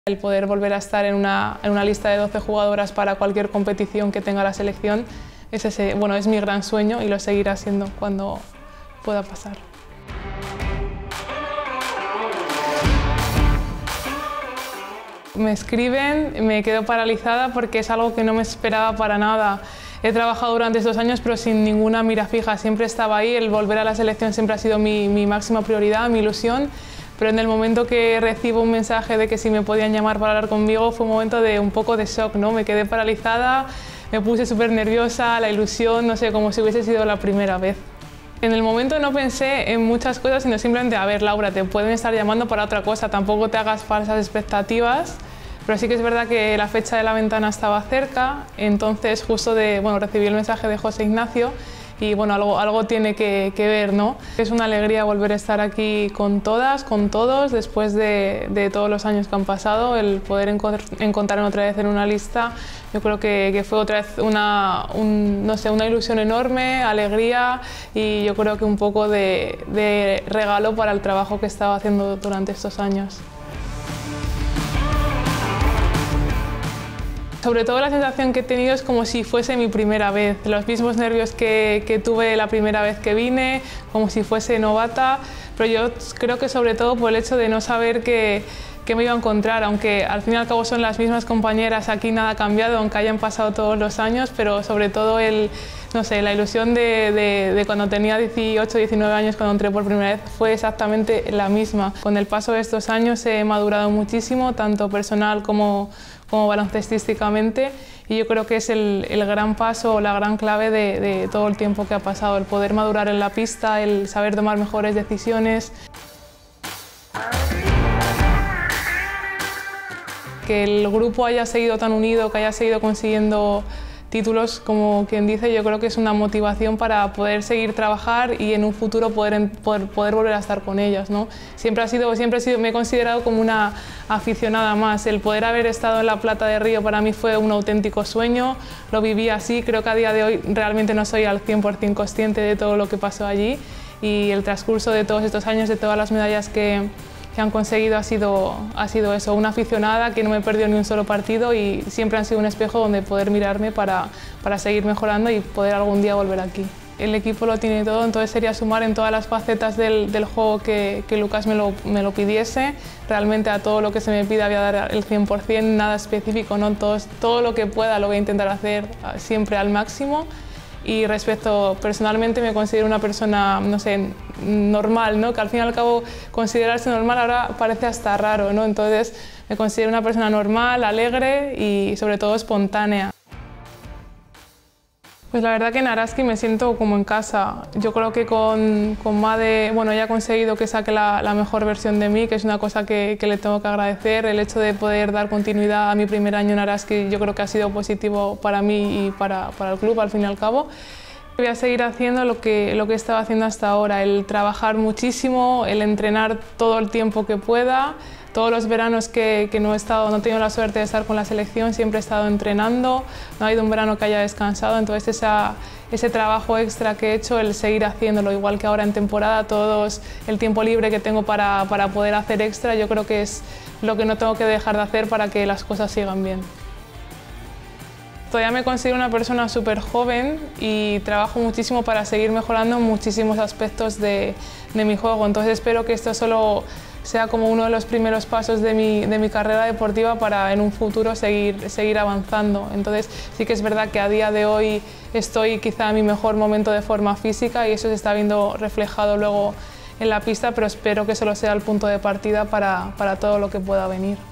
El poder volver a estar en una lista de 12 jugadoras para cualquier competición que tenga la selección es mi gran sueño y lo seguirá siendo cuando pueda pasar. Me escriben, me quedo paralizada porque es algo que no me esperaba para nada. He trabajado durante estos años pero sin ninguna mira fija, siempre estaba ahí, el volver a la selección siempre ha sido mi máxima prioridad, mi ilusión. Pero en el momento que recibo un mensaje de que si me podían llamar para hablar conmigo fue un momento de un poco de shock, ¿no? Me quedé paralizada, me puse súper nerviosa, la ilusión, no sé, como si hubiese sido la primera vez. En el momento no pensé en muchas cosas, sino simplemente, a ver, Laura, te pueden estar llamando para otra cosa, tampoco te hagas falsas expectativas, pero sí que es verdad que la fecha de la ventana estaba cerca, entonces justo recibí el mensaje de José Ignacio y algo tiene que ver, ¿no? Es una alegría volver a estar aquí con todas, con todos, después de todos los años que han pasado, el poder encontrarme otra vez en una lista, yo creo que fue otra vez una ilusión enorme, alegría y yo creo que un poco de regalo para el trabajo que he estado haciendo durante estos años. Sobre todo la sensación que he tenido es como si fuese mi primera vez, los mismos nervios que tuve la primera vez que vine, como si fuese novata, pero yo creo que sobre todo por el hecho de no saber qué me iba a encontrar, aunque al fin y al cabo son las mismas compañeras, aquí nada ha cambiado, aunque hayan pasado todos los años, pero sobre todo la ilusión de cuando tenía 18, 19 años, cuando entré por primera vez, fue exactamente la misma. Con el paso de estos años he madurado muchísimo, tanto personal como baloncestísticamente, y yo creo que es el gran paso, la gran clave de todo el tiempo que ha pasado, el poder madurar en la pista, el saber tomar mejores decisiones. Que el grupo haya seguido tan unido, que haya seguido consiguiendo títulos, como quien dice, yo creo que es una motivación para poder seguir trabajar y en un futuro poder volver a estar con ellas, ¿no? Me he considerado como una aficionada más. El poder haber estado en la Plata de Río para mí fue un auténtico sueño, lo viví así, creo que a día de hoy realmente no soy al 100% consciente de todo lo que pasó allí y el transcurso de todos estos años, de todas las medallas que han conseguido ha sido eso, una aficionada que no me perdió ni un solo partido y siempre han sido un espejo donde poder mirarme para seguir mejorando y poder algún día volver aquí. El equipo lo tiene todo, entonces sería sumar en todas las facetas del juego que Lucas me lo pidiese. Realmente a todo lo que se me pida voy a dar el 100%, nada específico, ¿no? Todo lo que pueda lo voy a intentar hacer siempre al máximo. Y personalmente me considero una persona, no sé, normal, ¿no? Que al fin y al cabo considerarse normal ahora parece hasta raro, ¿no? Entonces me considero una persona normal, alegre y sobre todo espontánea. Pues la verdad que en Araski me siento como en casa. Yo creo que con Made, ella ha conseguido que saque la mejor versión de mí, que es una cosa que le tengo que agradecer. El hecho de poder dar continuidad a mi primer año en Araski yo creo que ha sido positivo para mí y para el club al fin y al cabo. Voy a seguir haciendo lo que he estado haciendo hasta ahora, el trabajar muchísimo, el entrenar todo el tiempo que pueda. Todos los veranos que no he tenido la suerte de estar con la selección, siempre he estado entrenando, no ha habido un verano que haya descansado, entonces ese trabajo extra que he hecho, el seguir haciéndolo, igual que ahora en temporada, el tiempo libre que tengo para poder hacer extra, yo creo que es lo que no tengo que dejar de hacer para que las cosas sigan bien. Todavía me considero una persona súper joven y trabajo muchísimo para seguir mejorando muchísimos aspectos de mi juego, entonces espero que esto solo sea como uno de los primeros pasos de mi carrera deportiva para en un futuro seguir avanzando. Entonces sí que es verdad que a día de hoy estoy quizá en mi mejor momento de forma física y eso se está viendo reflejado luego en la pista, pero espero que solo sea el punto de partida para todo lo que pueda venir.